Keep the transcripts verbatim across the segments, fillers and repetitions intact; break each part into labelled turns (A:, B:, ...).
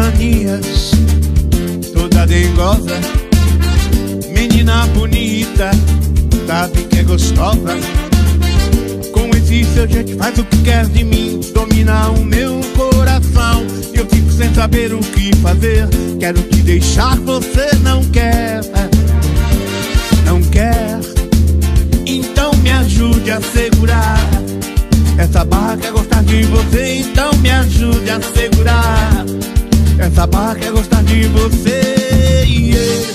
A: manias, toda dengosa, menina bonita, sabe que é gostosa. Com esse seu jeito faz o que quer de mim, domina o meu coração. Eu fico sem saber o que fazer, quero te deixar, você não quer, não quer. Então me ajude a segurar essa barra, quer gostar de você, então me ajude a segurar essa barra, quer gostar de você. Yeah.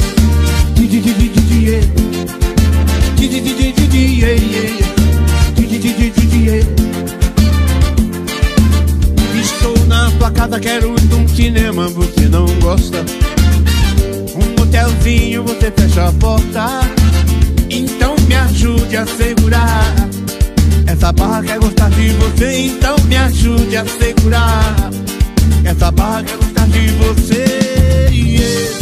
A: Estou na tua casa, quero ir num cinema, você não gosta. Um hotelzinho, você fecha a porta. Então me ajude a segurar essa barra, quer gostar de você, então me ajude a segurar essa barra, quer gostar de você. Yeah.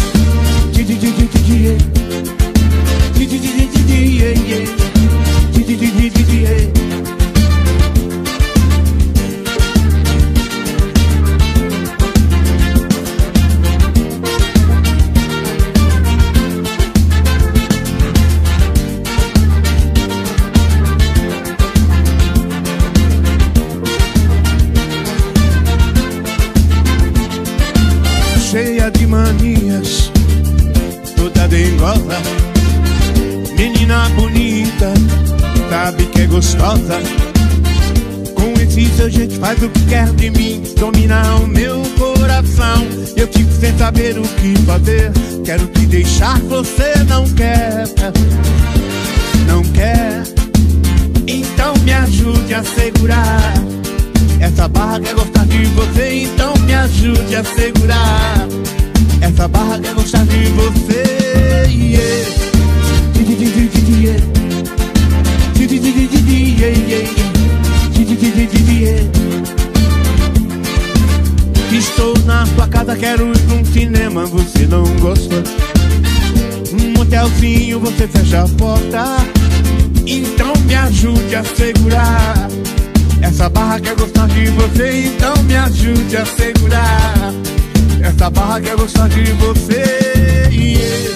A: Cheia de manias, toda dengosa, menina bonita, sabe que é gostosa. Com esse seu jeito faz o que quer de mim, domina o meu coração. Eu fico sem saber o que fazer, quero te deixar, você não quer, não quer. Então me ajude a segurar essa barra, quer gostar de você, então me ajude a segurar essa barra, quer gostar de você. Yeah. Estou na tua casa, quero ir num cinema, você não gosta. Um hotelzinho, você fecha a porta. Então me ajude a segurar essa barra, quer gostar de você, então me ajude a segurar essa barra, quer gostar de você. Yeah.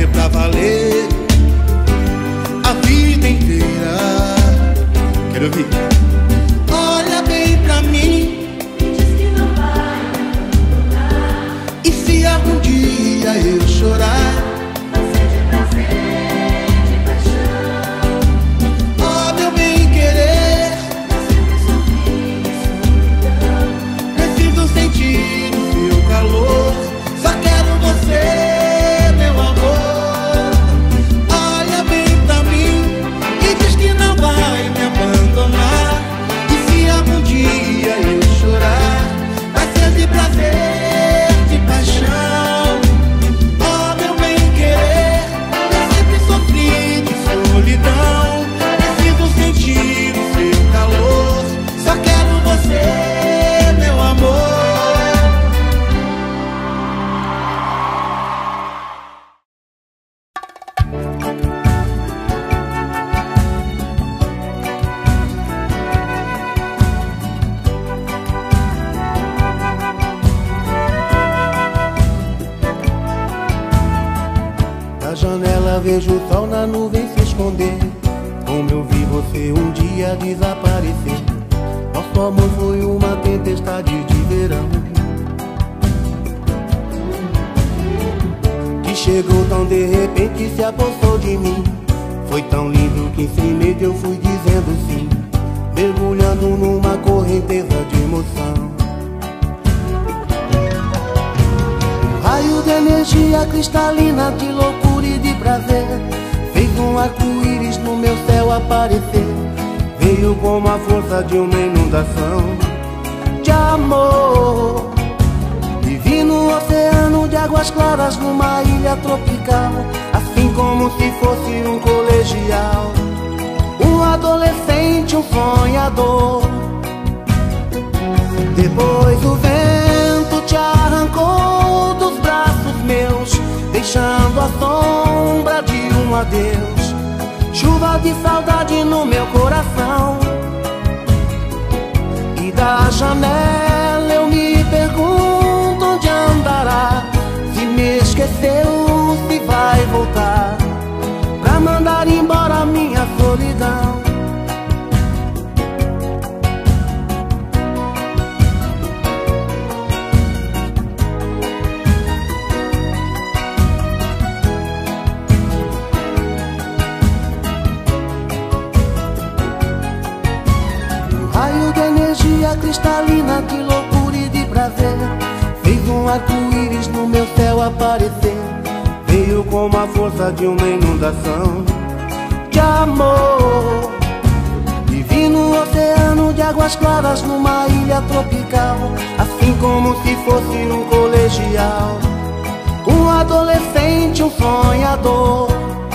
A: ser pra valer a vida inteira. Quero ouvir. Olha bem pra mim,
B: diz que não vai me abandonar.
A: e se algum dia eu chorar,
B: Vai ser de prazer, de paixão.
A: ó meu bem querer,
B: Eu sempre sofri solidão.
A: preciso sentir o seu calor. Só quero você, meu amor. Olha bem pra mim e diz que não vai me abandonar. E se algum dia eu chorar, vai ser de prazer, de paixão. Ó meu bem querer, eu sempre sofri de solidão. Preciso sentir o seu calor. Só quero você, meu amor. Da janela vejo o sol na nuvem se esconder. Como eu vi você um dia desaparecer. Nosso amor foi uma tempestade de verão, que chegou tão de repente e se apossou de mim. Foi tão lindo que sem medo eu fui dizendo sim, mergulhando numa correnteza de emoção. Um raio de energia cristalina, de loucura e de prazer, fez um arco-íris no meu céu aparecer. Veio como a força de uma inundação de amor. Vivi no oceano de águas claras, numa ilha tropical, assim como se fosse um colegial, um adolescente, um sonhador. Depois o vento te arrancou dos braços meus, deixando a sombra de um adeus. Chuva de saudade no meu coração, e da janela eu me pergunto onde andará. Se me esqueceu, se vai voltar pra mandar embora a minha solidão. Cristalina, de loucura e de prazer, fez um arco-íris no meu céu aparecer. Veio como a força de uma inundação de amor. Vivi no oceano de águas claras, numa ilha tropical, assim como se fosse um colegial, um adolescente, um sonhador.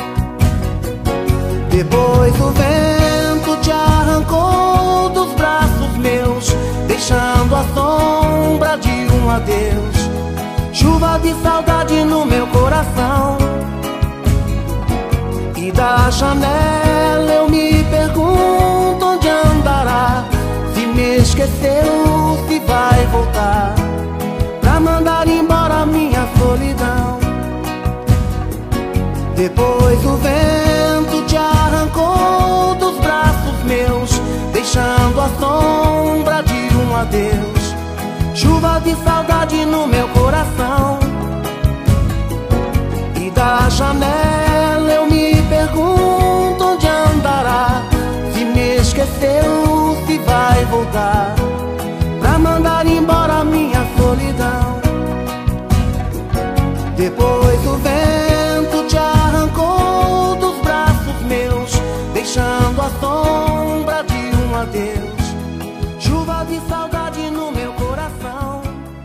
A: Depois o vento te arrancou dos braços meus, deixando a sombra de um adeus. Chuva de saudade no meu coração, e da janela eu me pergunto onde andará. Se me esqueceu, se vai voltar pra mandar embora a minha solidão. Depois o vento te arrancou dos braços meus, deixando a sombra de um adeus. Chuva de saudade no meu coração, e da janela eu me pergunto onde andará. Se me esqueceu, se vai voltar pra mandar embora a minha solidão. Depois o vento te arrancou dos braços meus, deixando a sombra de um adeus. Chuva de saudade no meu coração,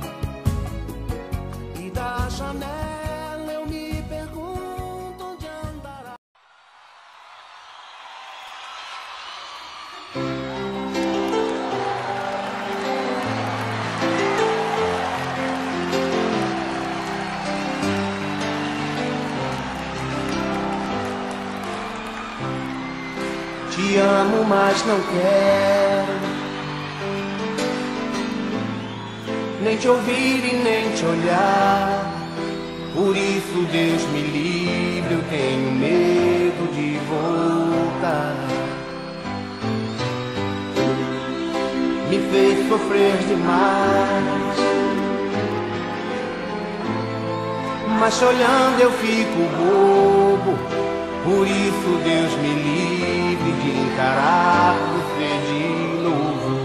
A: e da janela eu me pergunto onde andará. Te amo, mas não quero nem te ouvir e nem te olhar.
C: Por isso Deus me livre, eu tenho medo de voltar. Me fez sofrer demais, mas olhando eu fico bobo. Por isso Deus me livre de encarar você de novo.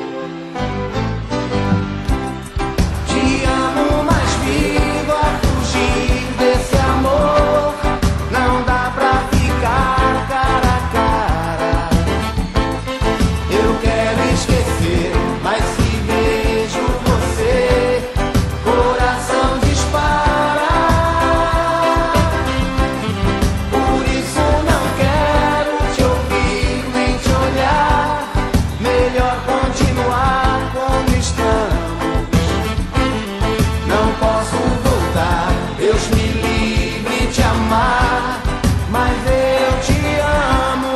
C: Te amo, mas vivo a fugir desse amor. Não dá pra ficar cara a cara. Eu quero esquecer, mas se vejo você, coração dispara. Por isso não quero te ouvir nem te olhar. Melhor continuar como estamos. Não posso voltar, Deus me livre de amar, mas eu te amo.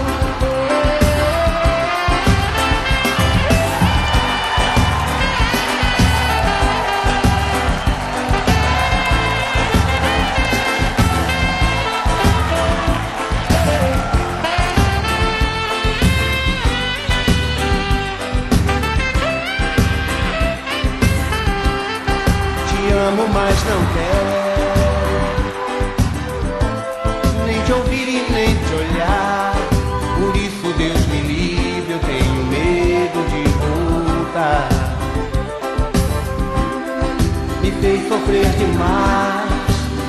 C: Te amo, mas não quero nem te ouvir e nem te olhar. Por isso Deus me livre, eu tenho medo de voltar. Me fez sofrer demais,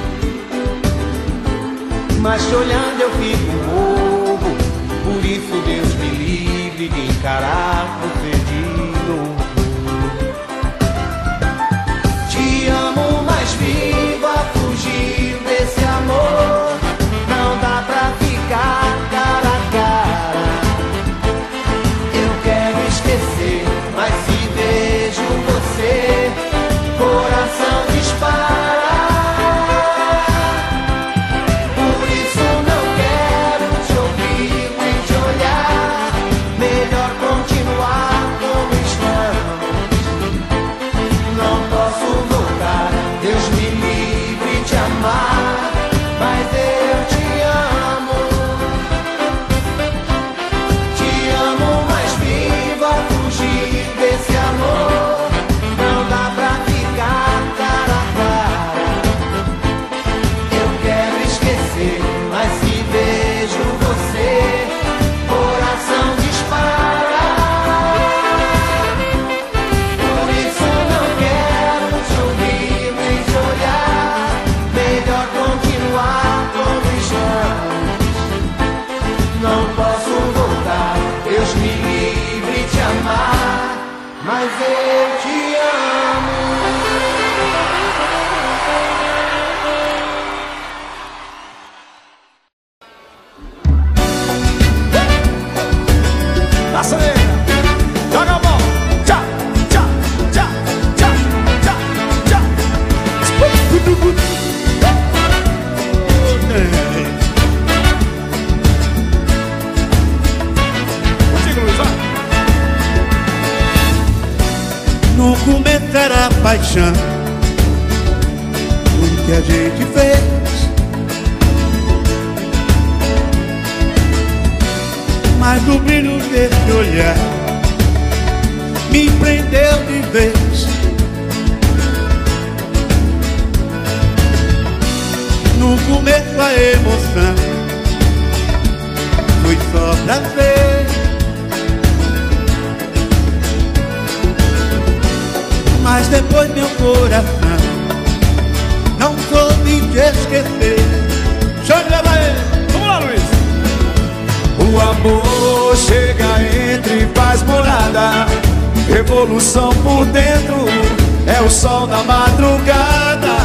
C: mas te olhando eu fico bobo. Por isso Deus me livre de encarar você de novo. Te amo, mas vivo a fugir desse amor. Não dá pra ficar cara a cara. Eu quero esquecer, mas se vejo você, coração dispara. Por isso não quero te ouvir nem te olhar. Melhor continuar como estamos. Não posso voltar, Deus me livre de amar, mas eu te amo. Te amo, mas vivo a fugir desse amor. Não dá pra ficar cara a cara. Eu quero esquecer, mas se vejo você, coração dispara. Por isso não quero te ouvir nem te olhar. Melhor continuar como estamos. Não posso voltar, Deus me livre de amar, mas eu te amo.
D: Acelera, joga a mão, tchá, tchá, tchá, tchá, tchá, tchá. Contigo, Luiz, vai.
A: No começo era paixão, o que a gente fez. Mas o brilho desse olhar me prendeu de vez. No começo a emoção foi só prazer, mas depois meu coração não soube te esquecer.
D: Chama ele, leva ele. Vamos lá, Luiz. O amor chega, entra e faz morada. Revolução por dentro, é o sol da madrugada.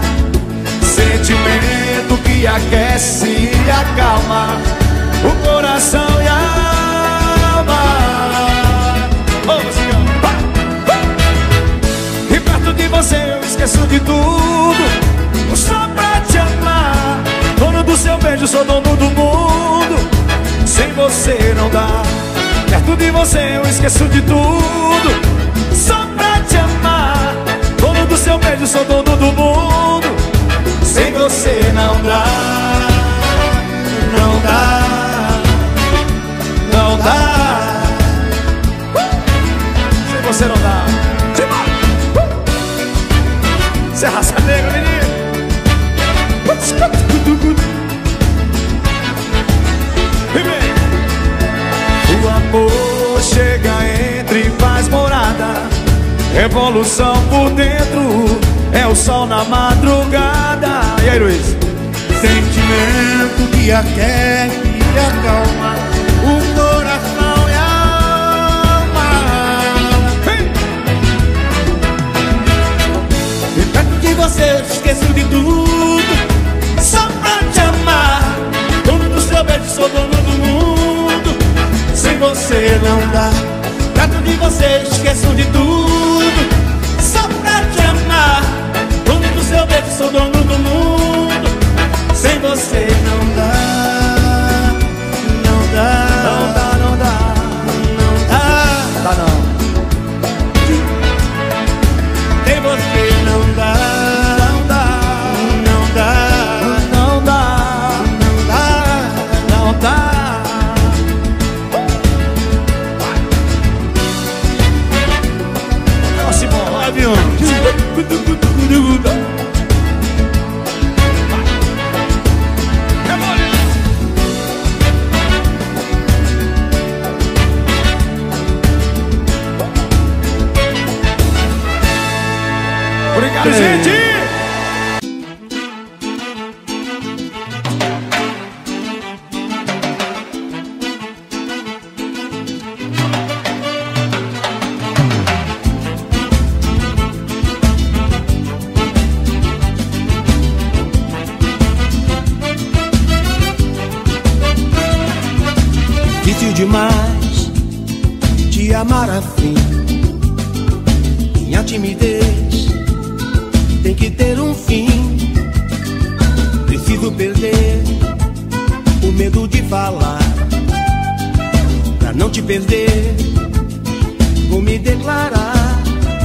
D: Sentimento que aquece e acalma o coração e a alma. Ô, senhor, e perto de você eu esqueço de tudo, só pra te amar. Dono do seu beijo, sou dono do mundo. Sem você não dá. Perto de você eu esqueço de tudo, só pra te amar. Dono do seu beijo, sou dono do mundo. sem você não dá, não dá, não dá. Sem você não dá. Você é raça negra, menino. O amor chega, entra e faz morada. Revolução por dentro, é o sol na madrugada. E aí, Luiz?
A: Sentimento que aquece e acalma o coração e a alma.
D: Hey!
A: E perto de você esqueço de tudo, só pra te amar. Dono do seu beijo, sou dono do mundo. Sem você não dá. Perto de você esqueço de tudo, só pra te amar. Dono do seu beijo, sou dono do mundo. Sem você não dá, não dá,
D: Não dá, não dá,
A: não dá,
D: não dá não.
A: sem você não dá,
D: Não dá,
A: não dá,
D: não dá,
A: não dá,
D: não dá. Nossa, bom,
A: avião.
D: obrigado,
A: É.
D: gente.
C: Difícil demais te amar assim. Minha timidez tem que ter um fim. Preciso perder o medo de falar. Pra não te perder, vou me declarar.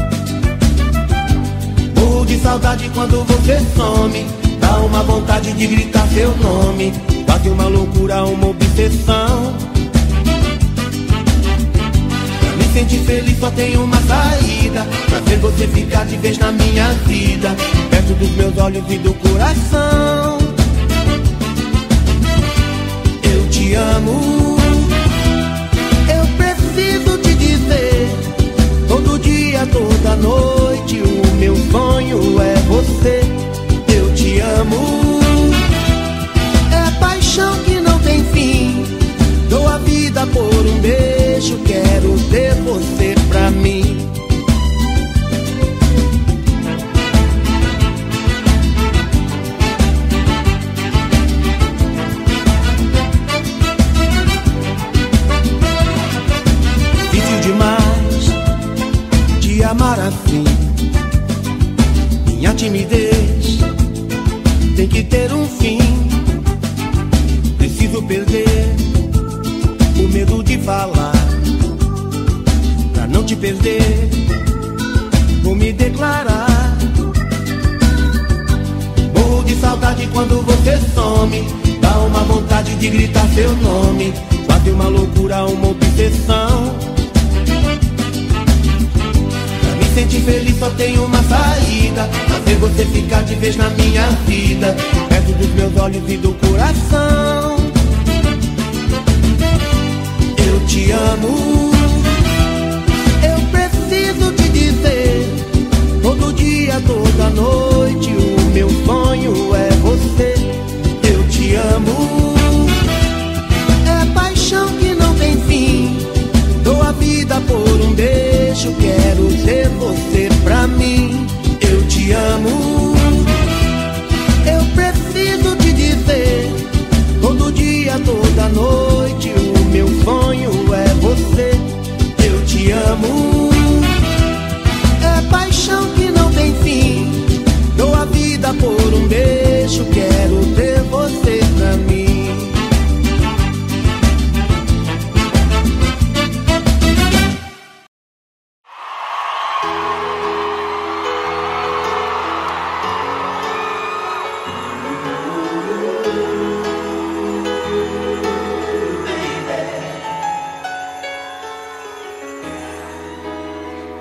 C: Morro de saudade quando você some. Dá uma vontade de gritar seu nome. Quase uma loucura, uma obsessão. Me sentir feliz só tem uma saída, pra ver você ficar de vez na minha vida, perto dos meus olhos e do coração. Eu te amo, eu preciso te dizer. Todo dia, toda noite, o meu sonho é você. Eu te amo, é paixão que não tem fim. Dou a vida por um beijo, quero ter você pra mim. Difícil demais te amar assim. Minha timidez tem que ter um fim. Preciso perder o medo de falar. Pra não te perder, vou me declarar. Morro de saudade quando você some. Dá uma vontade de gritar seu nome. Quase uma loucura, uma obsessão. Pra me sentir feliz só tem uma saída, fazer você ficar de vez na minha vida, perto dos meus olhos e do coração. Eu te amo, eu preciso te dizer. Todo dia, toda noite, o meu sonho é você. Eu te amo, é paixão que não tem fim. Dou a vida por um beijo, quero ter você pra mim. Eu te amo, eu preciso te dizer. Todo dia, toda noite, o meu sonho é você. Eu te amo, é paixão que não tem fim. Dou a vida por um beijo, quero ter você pra mim.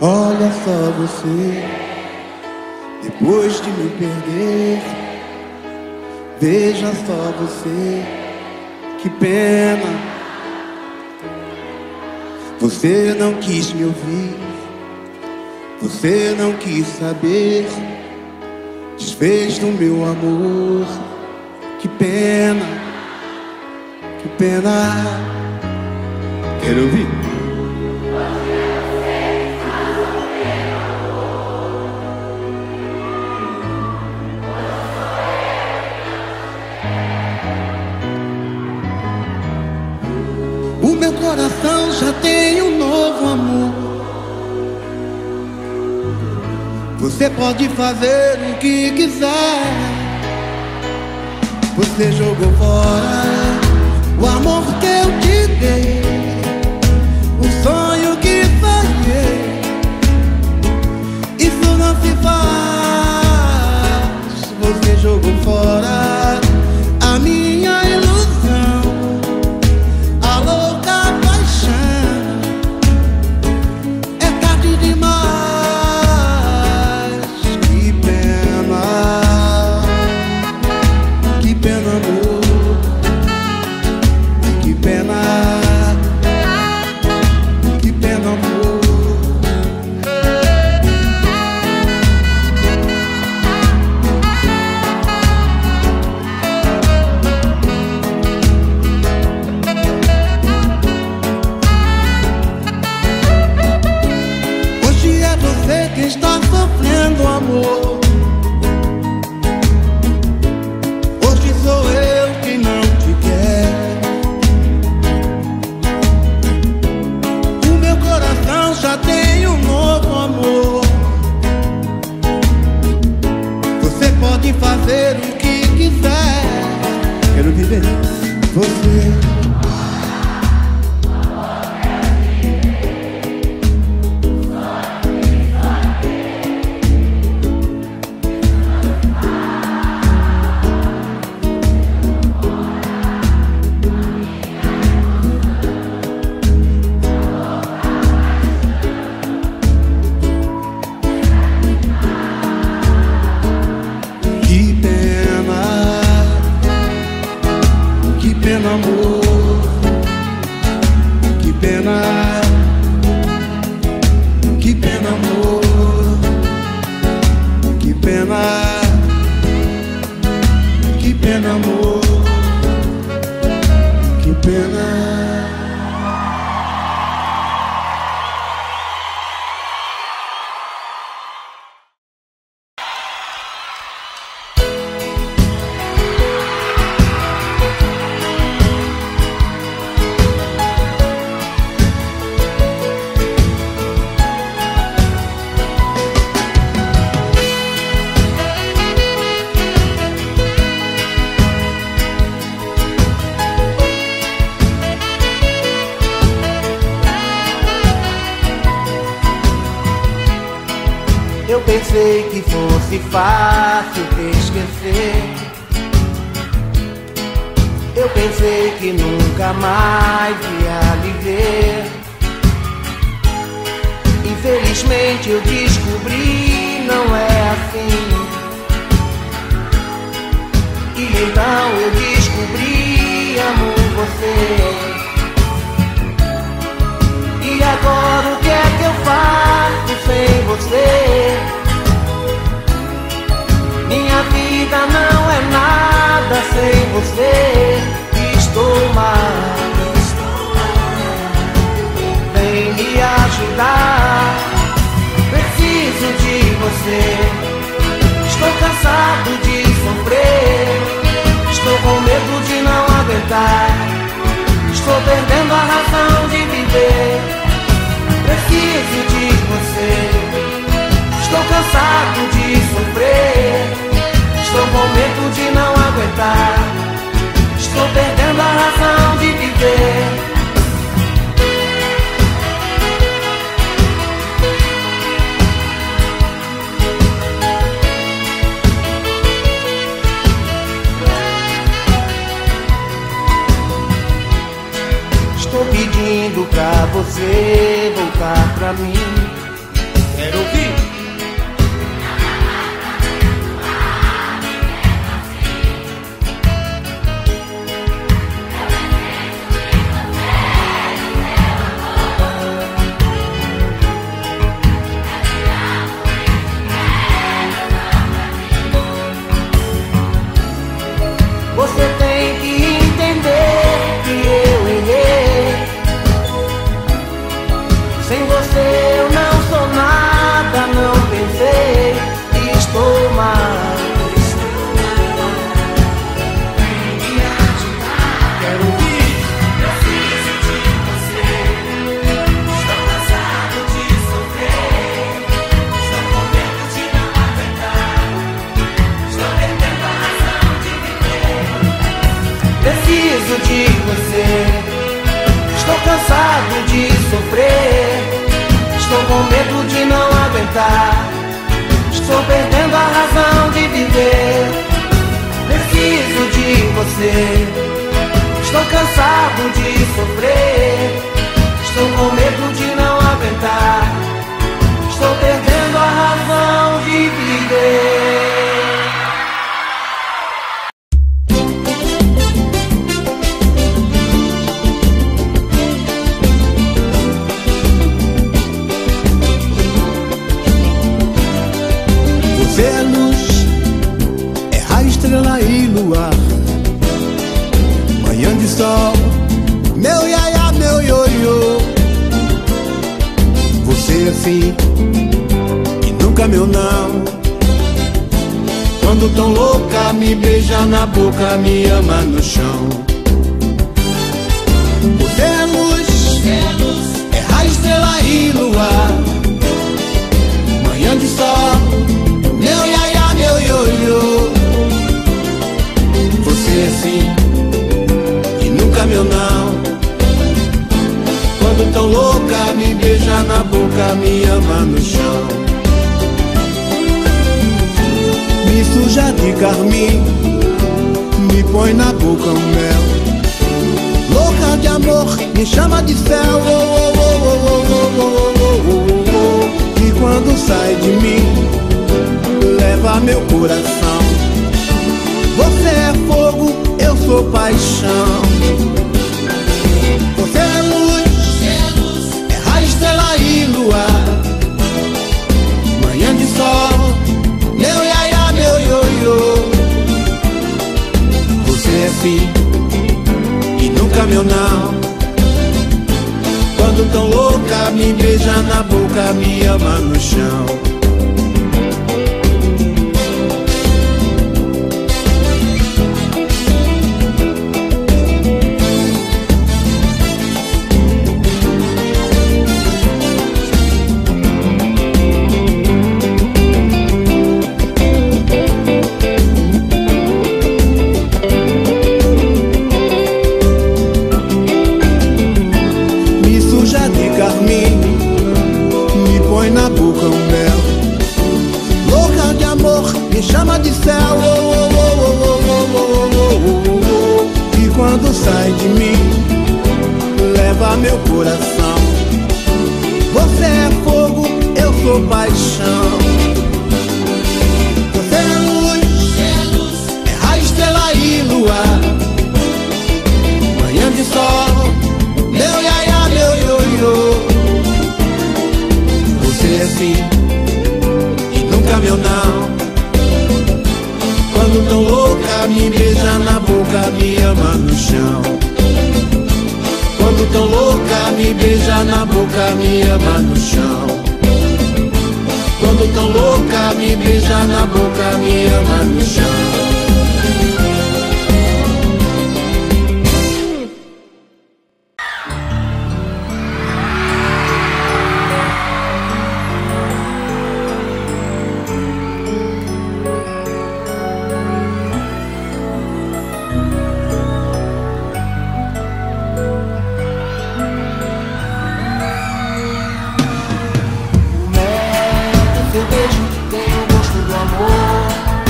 C: Olha só você, depois de me perder. Veja só você, que pena. Você não quis me ouvir, você não quis saber. Desfez do meu amor, que pena, que pena. Quero ouvir? O meu coração já tem um novo amor. Você pode fazer o que quiser. Você jogou fora o amor que eu te dei, o sonho que sonhei. Isso não se faz. Você jogou fora a minha ilusão, a louca paixão. É tarde demais. Que pena, que pena, amor. Que pena, que pena, amor. Hoje é você que está sofrendo, amor. Hoje sou eu quem não te quer. O meu coração já tem um novo amor. Você pode fazer o que quiser. Quero viver você. Que pena, que pena, amor. Que pena, que pena, amor. Que pena, que pena, amor. Que pena. Eu pensei que fosse fácil te esquecer. Eu pensei que nunca mais ia lhe ver. Infelizmente eu descobri, não é assim. E então eu descobri, amo você. E agora o que é que eu faço sem você? Minha vida não é nada sem você. Estou mal, vem me ajudar. Preciso de você. Estou cansado de sofrer. Estou com medo de não aguentar. Estou perdendo a razão de viver. Preciso de você. Estou cansado de sofrer. Estou com medo de não aguentar. Estou perdendo a razão de viver. Estou pedindo pra você voltar pra mim.
D: Quero ouvir.
C: Você tem que entender que eu errei. Sem você eu não sou nada, não pensei que estou mal.
D: Quero ouvir.
B: Preciso de você. Estou cansado de sofrer. Estou com medo de não aguentar. Estou perdendo a razão de viver.
C: Preciso de você. Estou cansado de sofrer. Estou com medo de não aguentar. Estou perdendo a razão de viver. Preciso de você. Estou cansado de sofrer. Estou com medo de não aguentar. Estou perdendo a razão de viver.
A: Você é luz, é raio, estrela e luar. Manhã de sol, meu iaia, meu ioiô. Você é sim, e nunca meu não. Quando tão louca, me beija na boca, me ama no chão. Você é luz, é raio, estrela e luar. Manhã de sol, meu iaia, meu ioiô. Você é sim, e nunca meu não. Quando tão louca, me beija na boca, me ama no chão. Me suja de carmim, me põe na boca um mel. Louca de amor, me chama de céu. Oh, oh, oh, oh, oh, oh, oh, oh, oh. E quando sai de mim, leva meu coração. Você é fogo, eu sou paixão. Você é luz, é raio, estrela e luar. Manhã de sol, meu iaia, meu ioiô. Você é sim, e nunca meu não. Quando tão louca, me beija na boca, me ama no chão. Me põe na boca um mel. Louca de amor, me chama de céu. Oh, oh, oh, oh, oh, oh, oh, oh, oh. E quando sai de mim, leva meu coração. Você é fogo, eu sou paixão. Você é luz, é raio, estrela e luar. Manhã de sol, meu iaia, meu ioiô. Você é sim, e nunca meu não. Quando tão louca, me beija na boca, me ama no chão. Quando tão louca, me beija na boca, me ama no chão. Quando tão louca, me beija na boca, me ama no chão.
C: Seu beijo tem o gosto do amor.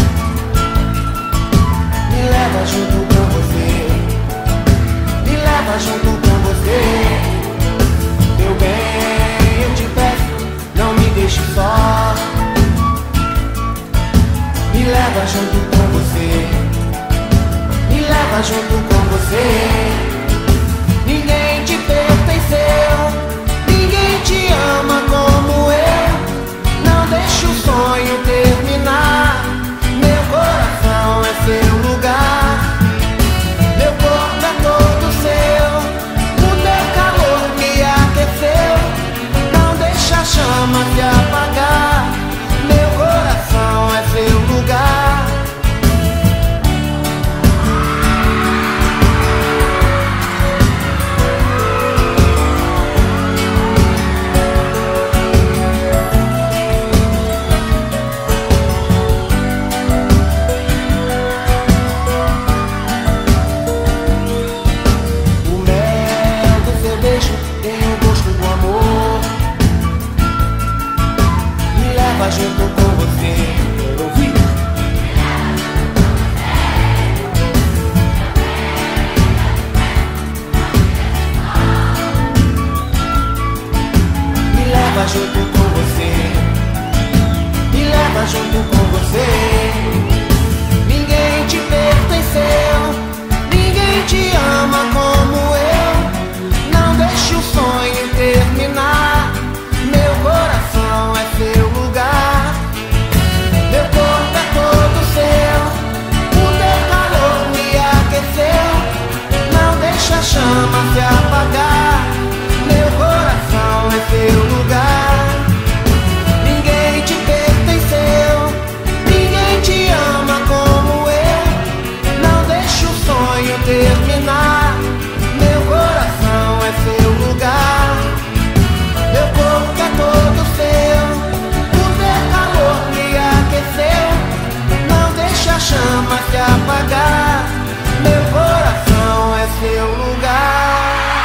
C: Me leva junto com você. Me leva junto com você. Meu bem, eu te peço, não me deixe só. leva junto com você, me leva junto com você. Ninguém te pertenceu, ninguém te ama como eu. Não deixa o sonho terminar, meu coração é seu lugar. Meu corpo é todo seu, o teu calor me aqueceu. Não deixa a chama se apagar, meu coração é seu lugar. Junto com você, quero ouvir. Me leva junto com você, me leva junto com você. Ninguém te pertenceu, ninguém te ama como eu. Não deixe o sonho terminar, meu coração é seu lugar. Meu corpo é todo seu, o teu calor me aqueceu. Não deixa a chama se apagar, meu coração é seu lugar. Ninguém te pertenceu, ninguém te ama como eu. Não deixa o sonho terminar, meu coração é seu lugar. Meu corpo é todo seu, o teu calor me aqueceu. Não deixa a chama se apagar, meu coração é seu lugar.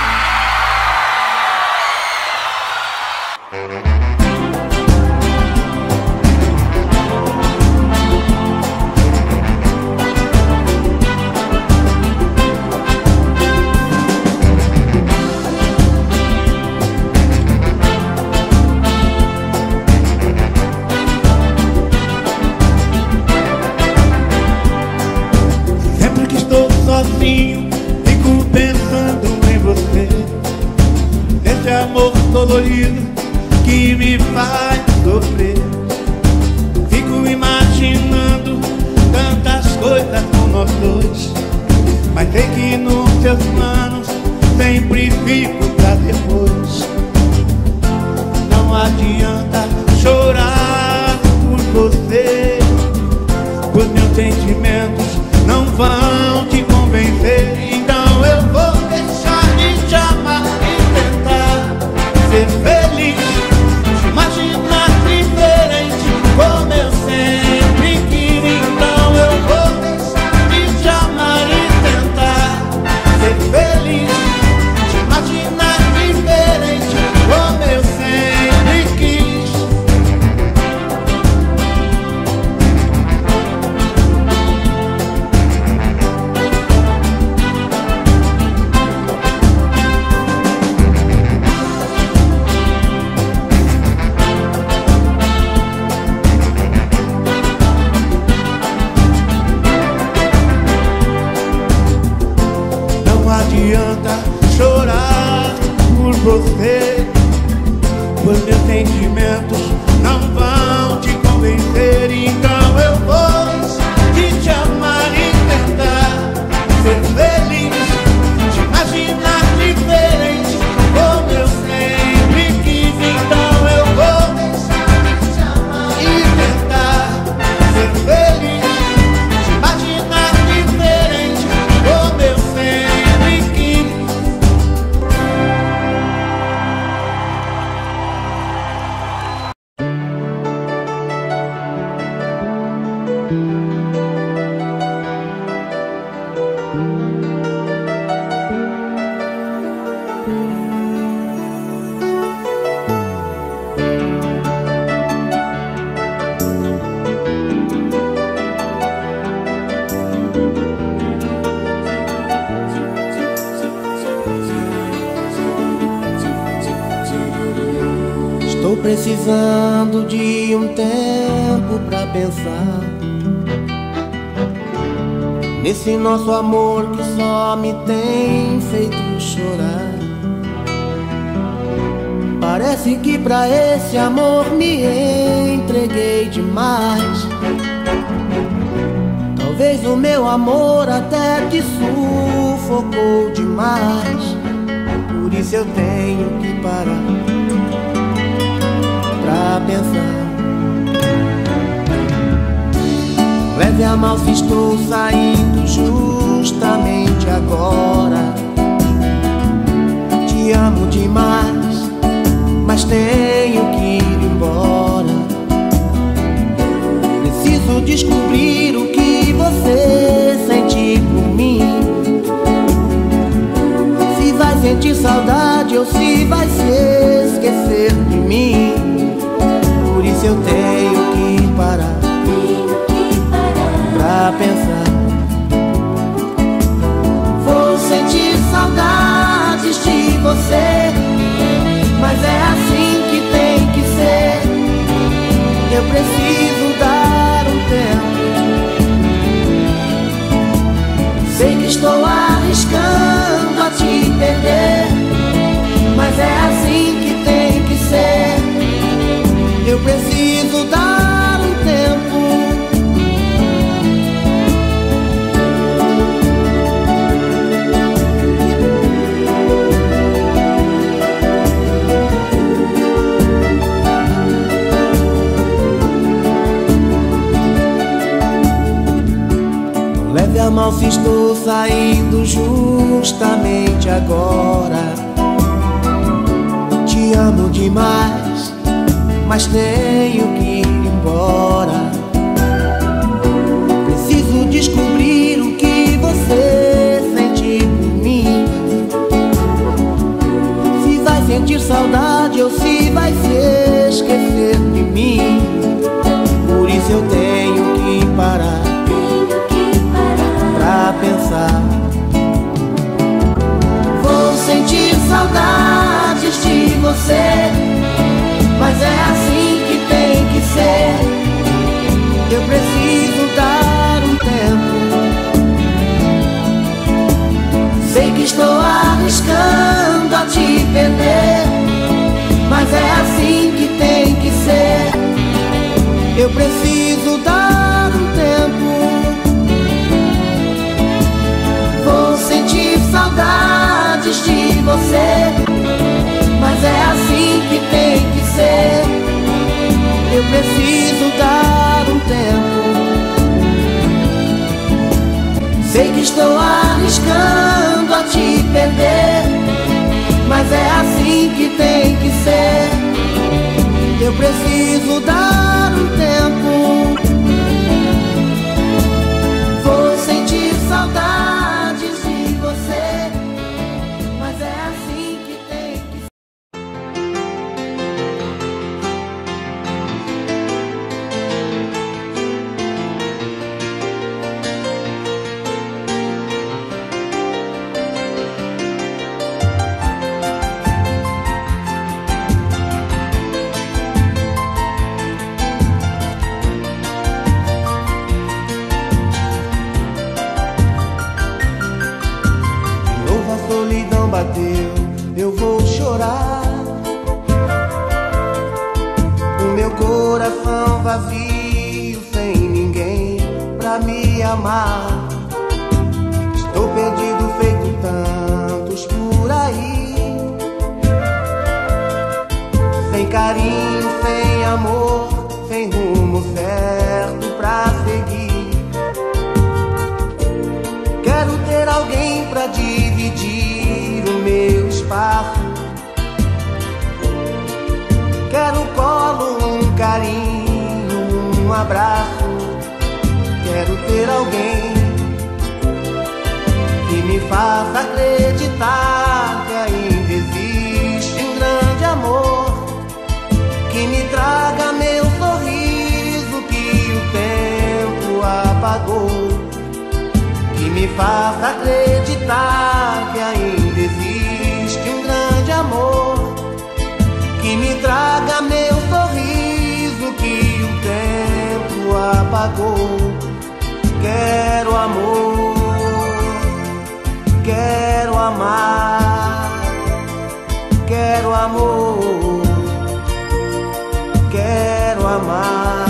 A: Sozinho, fico pensando em você, esse amor dolorido que me faz sofrer. Fico imaginando tantas coisas com nós dois, mas sei que nos seus planos sempre fico pra depois. Não adianta chorar por você, pois meus sentimentos não vão te convencer. Então eu vou deixar de te amar e tentar ser feliz, te imaginar diferente como eu sempre quis. Então eu vou deixar de te amar e tentar ser feliz, te imaginar diferente como eu sempre quis. Não adianta chorar por você, pois meus sentimentos não vão te convencer. Então eu vou de te amar e tentar ser feliz, te imaginar diferente como eu sempre quis. Então eu vou deixar de te amar e tentar ser feliz, te imaginar diferente como eu sempre quis.
C: Estou precisando de um tempo pra pensar. nesse nosso amor que só me tem feito chorar. Parece que pra esse amor me entreguei demais. Talvez o meu amor até te sufocou demais. Por isso eu tenho que parar pra pensar. Leve a mal se estou saindo justamente agora. Te amo demais, mas tenho que ir embora. Preciso descobrir o que você sente por mim. Se vai sentir saudade ou se vai se esquecer de mim. Por isso eu tenho que parar pra pensar. Vou sentir saudades de você, mas é assim que tem que ser. Eu preciso dar um tempo. Sei que estou arriscando a te perder, mas é assim que tem que ser. Eu preciso dar um tempo. Leve a mal se estou saindo justamente agora. Te amo demais, mas tenho que ir embora. Preciso descobrir o que você sente por mim. Se vai sentir saudade ou se vai se esquecer de mim. Por isso eu tenho que parar pra pensar. Vou sentir saudades de você, mas é assim que tem que ser. Eu preciso dar um tempo. Sei que estou arriscando a te perder, mas é assim que tem que ser. Eu preciso dar um tempo. Vou sentir saudades de você, mas é assim que tem que ser. Eu preciso dar um tempo. Sei que estou arriscando a te perder, mas é assim que tem que ser. Eu preciso dar um tempo. Vou sentir saudades de você, mas é assim que tem que ser. Bateu, eu vou chorar. O meu coração vazio, sem ninguém pra me amar. Estou perdido, feito tantos por aí, sem carinho, sem amor, sem rumo certo pra seguir. Quero ter alguém pra dividir o meu espaço. Quero um colo, um carinho, um abraço. Quero ter alguém que me faça acreditar que ainda existe um grande amor, que me traga meu sorriso que o tempo apagou, que me faça acreditar que ainda existe um grande amor, que me traga meu sorriso que o tempo apagou. Quero amor. amar, quero amor, quero amar.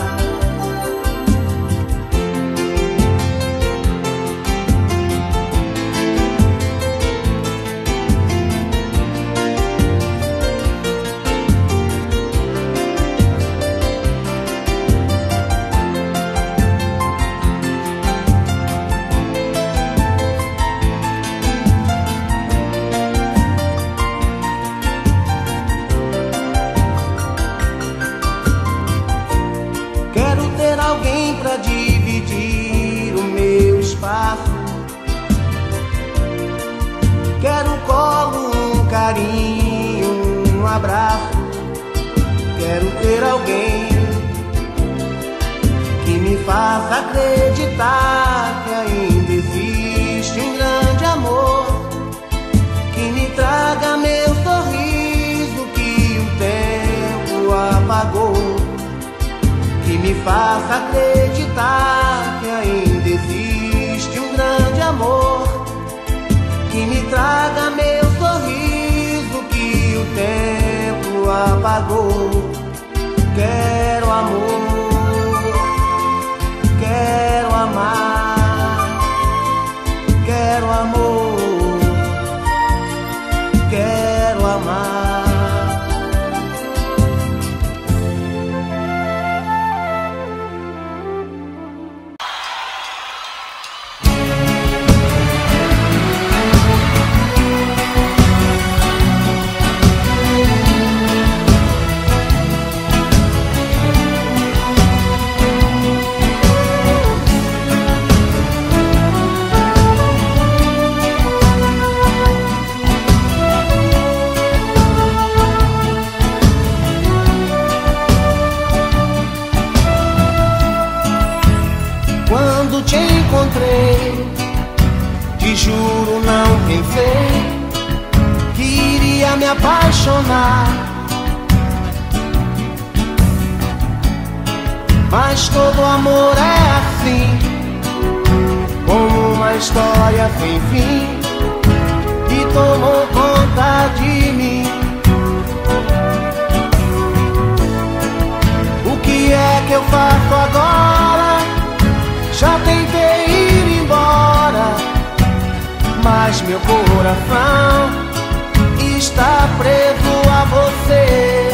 C: Pra dividir o meu espaço, quero um colo, um carinho, um abraço. Quero ter alguém que me faça acreditar que ainda existe um grande amor, que me traga meu sorriso que o tempo apagou, que me faça acreditar que ainda existe um grande amor, que me traga meu sorriso que o tempo apagou. Quero amor, quero amar, quero amor, quero amar. Quando te encontrei, te juro não pensei que iria me apaixonar, mas todo amor é assim, como uma história sem fim, e tomou conta de mim. O que é que eu faço agora? Já tentei ir embora, mas meu coração está preso a você.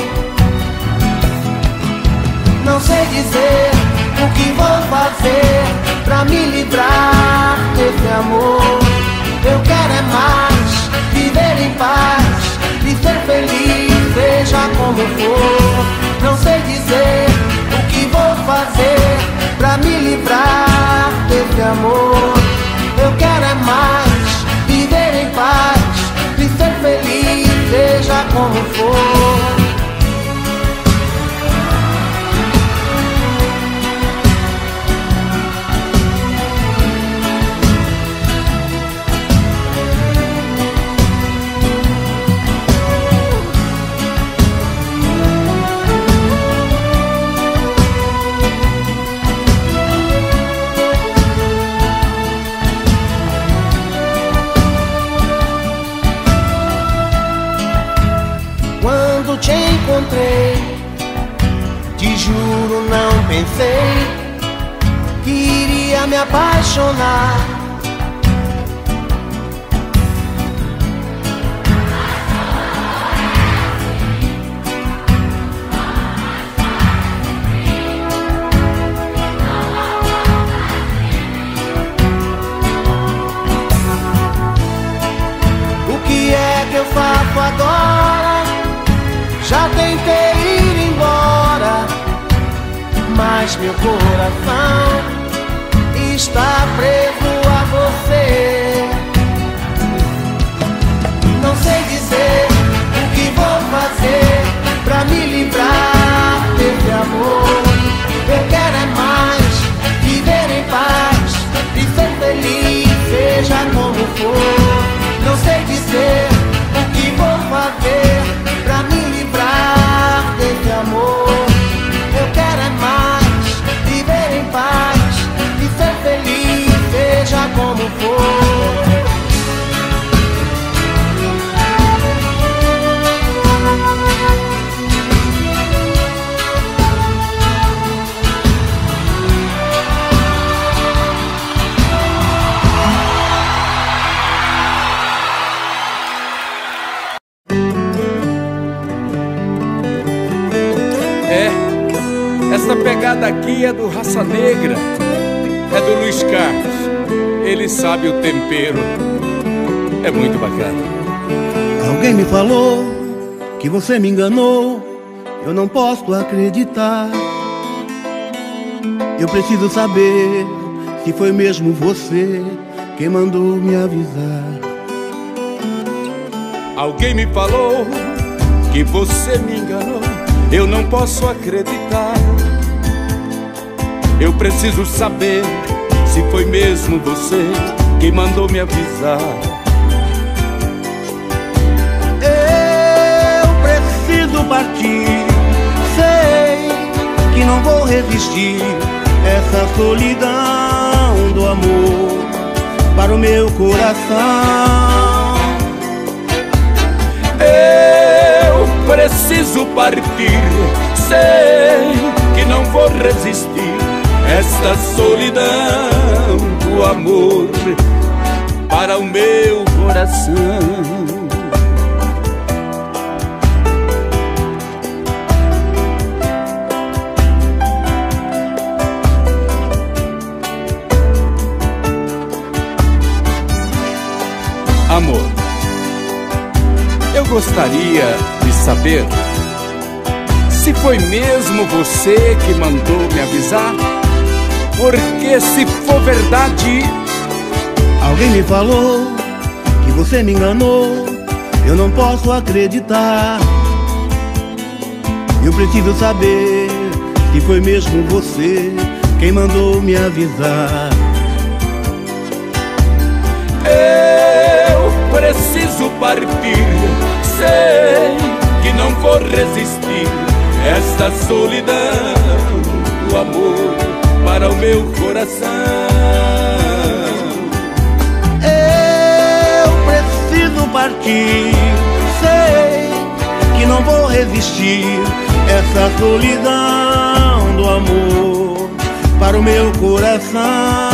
C: Não sei dizer o que vou fazer pra me livrar desse amor. Eu quero é mais viver em paz e ser feliz, seja como for. Não sei dizer o que vou fazer pra me livrar desse amor. Eu quero é mais viver em paz e ser feliz, seja como for. Quando te encontrei, te juro não pensei que iria me apaixonar, o que é que eu faço agora? Já tentei ir embora, mas meu coração está preso a você. Não sei dizer o que vou fazer pra me livrar desse amor. Eu quero é mais viver em paz e ser feliz, seja como for. Não sei dizer o que vou fazer pra me livrar desse amor. Eu quero é mais viver em paz e ser feliz,
E: pegada aqui é do Raça Negra, é do Luiz Carlos. Ele sabe o tempero, é muito bacana.
C: Alguém me falou que você me enganou, eu não posso acreditar. Eu preciso saber se foi mesmo você quem mandou me avisar.
E: Alguém me falou que você me enganou, eu não posso acreditar. Eu preciso saber se foi mesmo você quem mandou me avisar.
C: Eu preciso partir, sei que não vou resistir essa solidão do amor para o meu coração.
E: Eu preciso partir, sei que não vou resistir esta solidão do amor para o meu coração. Amor, eu gostaria de saber se foi mesmo você que mandou me avisar, porque se for verdade...
C: Alguém me falou que você me enganou, eu não posso acreditar. Eu preciso saber se foi mesmo você quem mandou me avisar.
E: Eu preciso partir, sei que não vou resistir esta solidão do amor para o meu coração.
C: Eu preciso partir, sei que não vou resistir essa solidão do amor para o meu coração.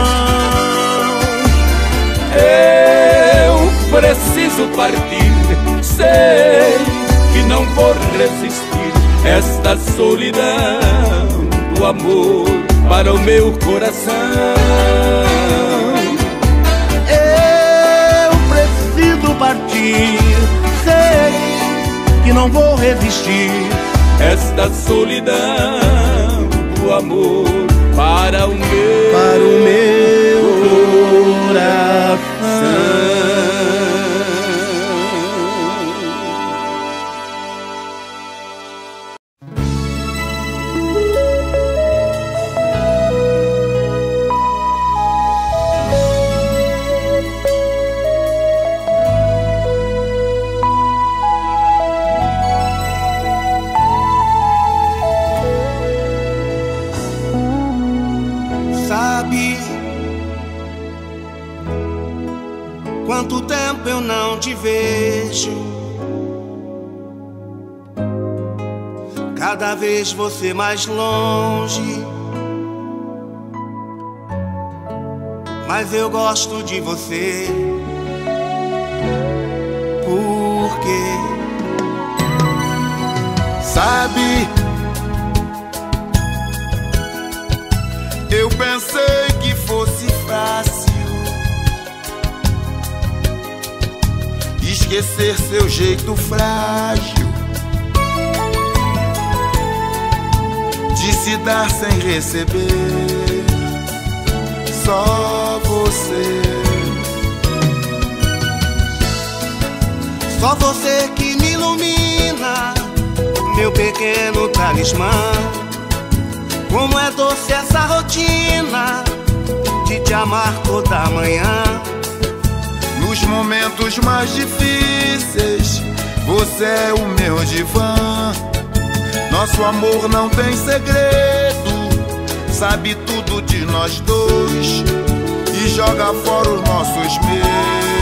E: Eu preciso partir, sei que não vou resistir esta solidão do amor para o meu coração.
C: Eu preciso partir, sei que não vou resistir
E: esta solidão do amor para o meu,
C: para o meu coração.
F: Quanto tempo eu não te vejo, cada vez você mais longe, mas eu gosto de você. Porque,
A: Sabe, eu pensei que fosse fácil esquecer seu jeito frágil de se dar sem receber. Só você,
F: só você que me ilumina, meu pequeno talismã. Como é doce essa rotina de te amar toda manhã.
A: nos momentos mais difíceis, você é o meu divã. Nosso amor não tem segredo, sabe tudo de nós dois e joga fora os nossos medos.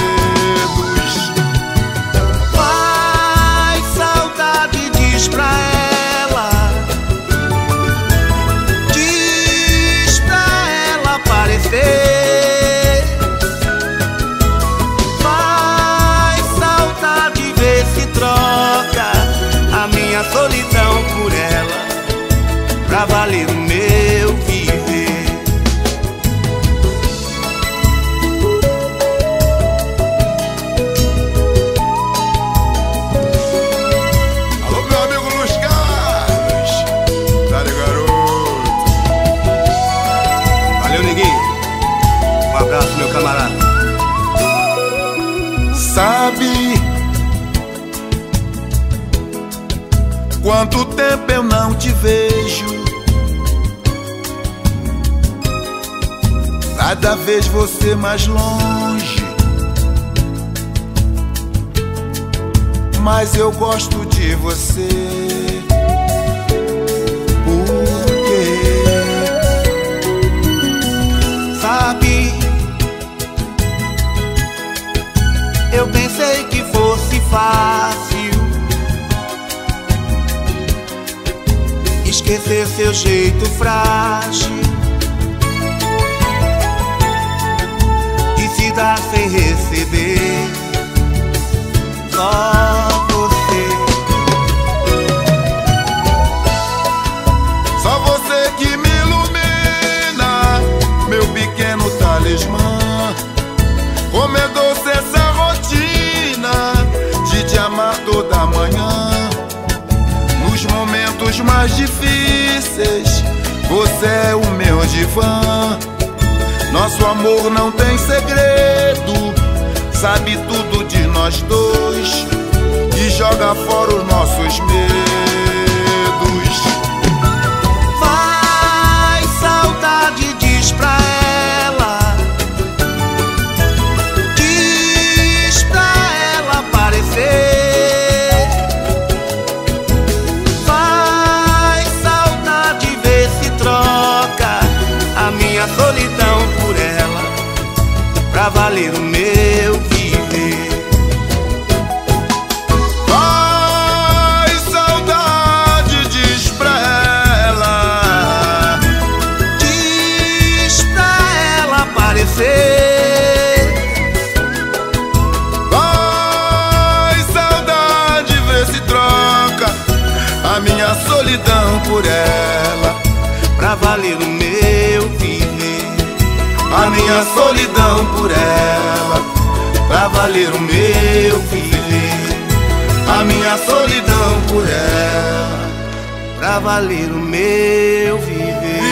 F: Faz saudade, diz pra ela, diz pra ela aparecer. Faz saudade, vê se troca a minha solidão por ela, pra valer o
G: sabe quanto tempo eu não te vejo. Cada vez você mais longe, mas eu gosto de você. Por quê?
F: Sabe, eu pensei que fosse fácil esquecer seu jeito frágil de se dar sem receber. Só você,
G: só você que me ilumina, meu pequeno talismã. Como é doce essa rotina de te amar toda manhã. Nos momentos mais difíceis, você é o meu divã. Nosso amor não tem segredo, sabe tudo de nós dois e joga fora os nossos medos.
F: faz saudade, diz pra ela, diz pra ela aparecer. Faz saudade, vê se troca a minha solidão por ela, pra valer o meu viver.
G: Faz saudade, diz pra ela,
F: Diz pra ela aparecer.
G: faz saudade, vê se troca a minha solidão por ela,
F: Pra valer o meu viver.
G: a minha solidão por ela,
F: Pra valer o meu viver.
G: a minha solidão por ela.
F: Pra valer o meu viver.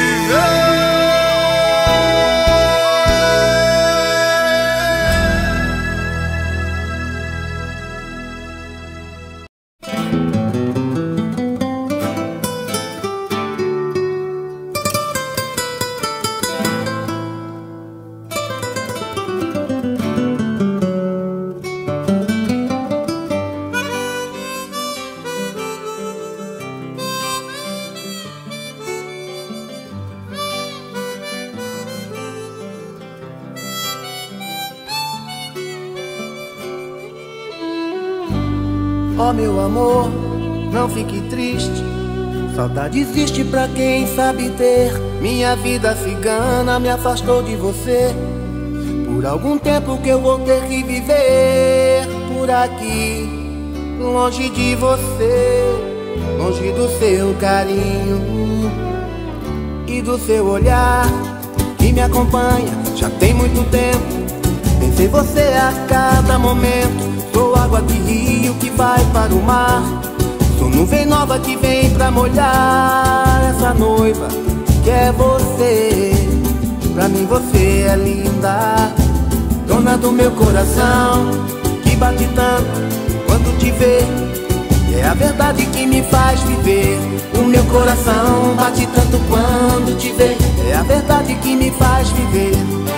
C: Ó meu amor, não fique triste. Saudade existe pra quem sabe ter. Minha vida cigana me afastou de você. Por algum tempo que eu vou ter que viver por aqui, longe de você, longe do seu carinho e do seu olhar que me acompanha já tem muito tempo. Penso em você a cada momento. Sou água de rio que vai para o mar. Sou nuvem nova que vem pra molhar essa noiva que é você. Pra mim você é linda, dona do meu coração, que bate tanto quando te vê. É a verdade que me faz viver. O meu coração bate tanto quando te vê. É a verdade que me faz viver.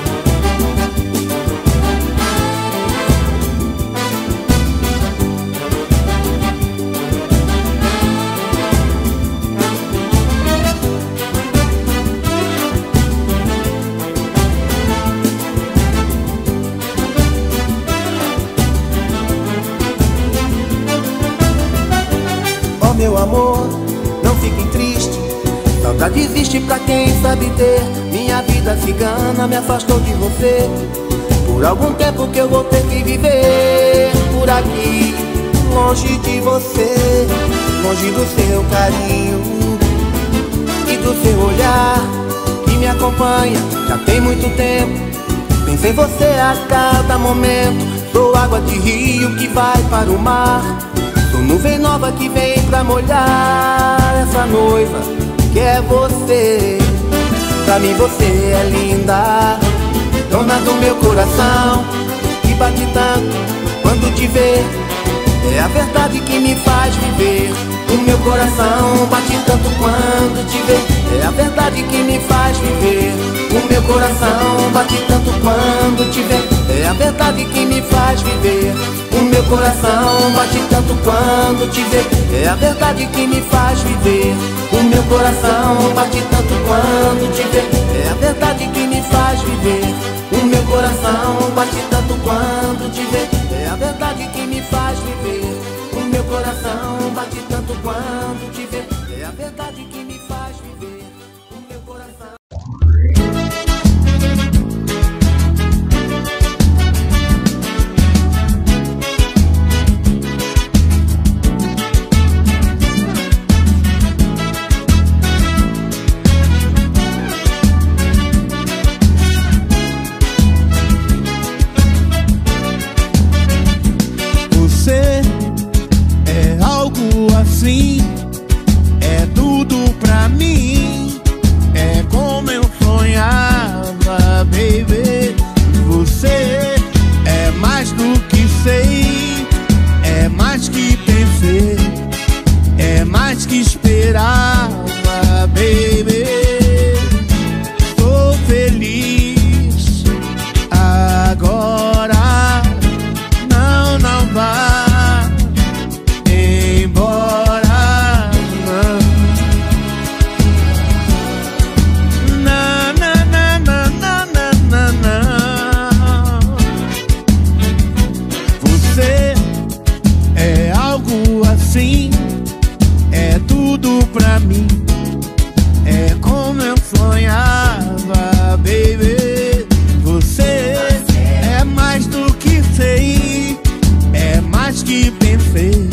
C: Meu amor, não fique triste. Saudade existe pra quem sabe ter. Minha vida cigana me afastou de você. Por algum tempo que eu vou ter que viver por aqui, longe de você, longe do seu carinho e do seu olhar que me acompanha já tem muito tempo. Penso em você a cada momento. Sou água de rio que vai para o mar. Sou nuvem nova que vem pra molhar essa noiva que é você. Pra mim você é linda, dona do meu coração, que bate tanto quando te ver. É a verdade que me faz viver. O meu coração bate tanto quando te ver. É a verdade que me faz viver. O meu coração bate tanto quando te ver. É a verdade que me faz viver. O meu coração bate tanto quando te ver. É a verdade que me faz viver. O meu coração bate tanto quando te ver. É a verdade que me faz viver. O meu coração bate tanto quando te ver. É a verdade que me faz viver. O meu coração bate tanto quando te ver. É a verdade que me faz viver. O meu coração.
A: Assim, é tudo pra mim, é como eu sonhava, baby. Você é mais do que sei, é mais que pensei, é mais que esperava, baby. Tô feliz agora, não, não vai assim, é tudo pra mim, é como eu sonhava, baby. Você é mais do que sei, é mais que pensei,